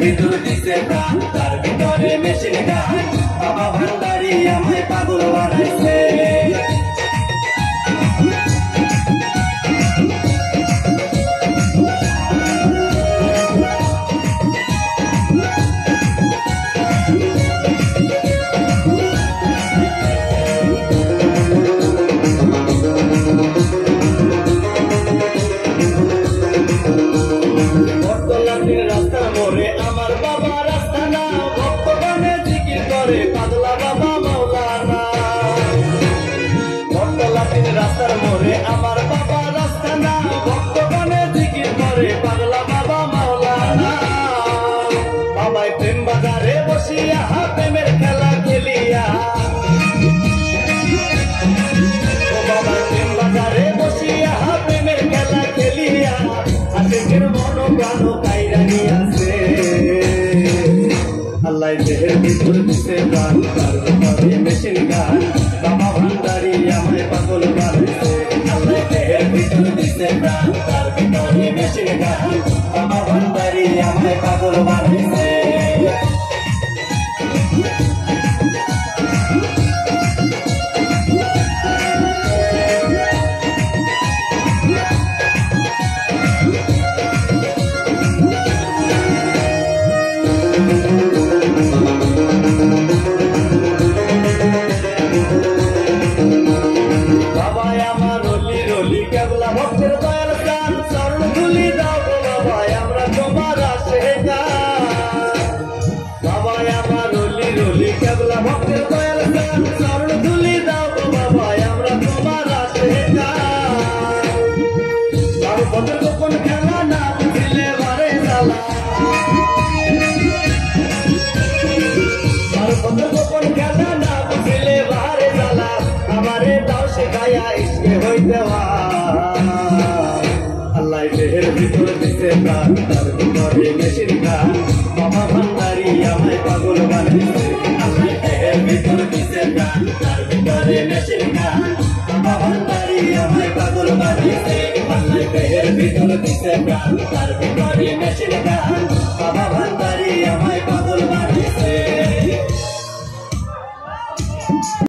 ভিতর দিছে প্রাণ তার ভিতরে মেশিন গান বাবা ভান্ডারি আমায় পাগল বানাইছে রাস্তা মোড়ে আমার বাবা রাস্তা না ভক্তগণে জিকির করে পাগলা বাবা মাওলানা বটতলাটির রাস্তার মোড়ে আমার বাবা রাস্তা না ভক্তগণে জিকির করে পাগলা বাবা মাওলানা বাবাই প্রেম বাজারে বসিয়া প্রেমের খেলা খেলিয়া বাবাই প্রেম বাজারে বসিয়া প্রেমের খেলা খেলিয়া আজকের মন প্রাণ কাইরা নিয়াছে আল্লাহ দেহের ভিতর দিছে প্রাণ তার ভিতরে মেশিন গান বাবা ভান্ডারি আমায় পাগল বানাইছে আল্লাহ দেহের ভিতর দিছে প্রাণ তার ভিতরে মেশিন গান বাবা ভান্ডারি আমায় পাগল বানাইছে ভক্তের দয়াল গান চরণ ধুলি দাও বাবা আমরা তোমার আশেকা বাবা আমার রলি রলি কেবলা ভক্তের দয়াল গান চরণ ধুলি দাও বাবা আমরা তোমার আশেকা আর ভক্তের গোপন খেলা না বুঝিলে বারে জ্বালা আর ভক্তের গোপন খেলা না বুঝিলে বারে জ্বালা আমারে দাও শেখায়া ইসকে হইতে দেহের ভিতর দিছে প্রাণ তার ভিতরে মেশিন গান বাবা ভান্ডারি আমায় পাগল বানাইছে আল্লাহ দেহের ভিতর দিছে প্রাণ তার ভিতরে মেশিন গান বাবা ভান্ডারি আমায় পাগল বানাইছে আল্লাহ দেহের ভিতর দিছে প্রাণ তার ভিতরে মেশিন গান